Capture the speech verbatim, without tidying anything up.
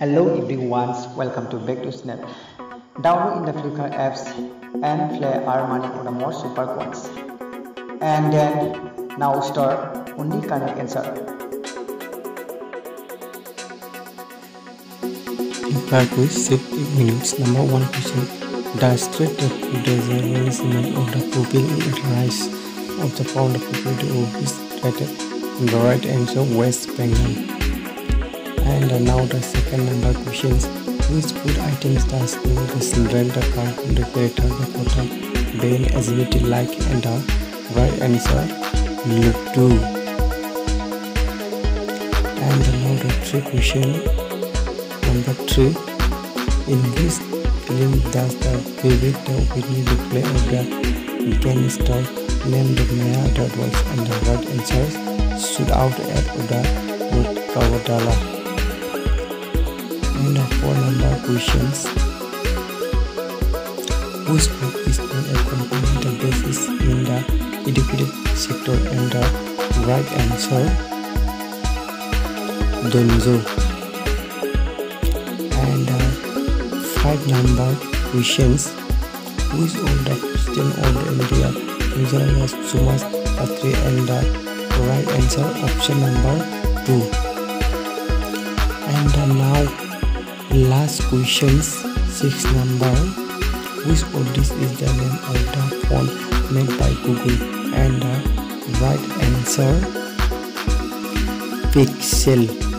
Hello everyone, welcome to back to Snap. Download in the Flipkart apps and play our money on the more super coins. And then now start only correct answer. Flipkart quiz Srif Ek Minute. Number one question. The street of desirable of the pupil rise of the pound of pupil is rated. The right answer West Bengal. And uh, now the second number questions. Which food items does the render car the creator the photo being exhibited like? And the right answer Laddoo. And uh, now the three question. Number three. In this film does the vivid the opinion display of the gangster named Maya that was? And the right answer stood out at the road Kawadala. And the four number questions. Whose book is not a company the basis in the educated sector? And the right answer Donzo. And uh, five number questions. Which of the Christian or the India user has Sumas Patri? And the right answer option number two. And uh, now last questions, six number. Which of this is the name of the phone made by Google? And the right answer Pixel.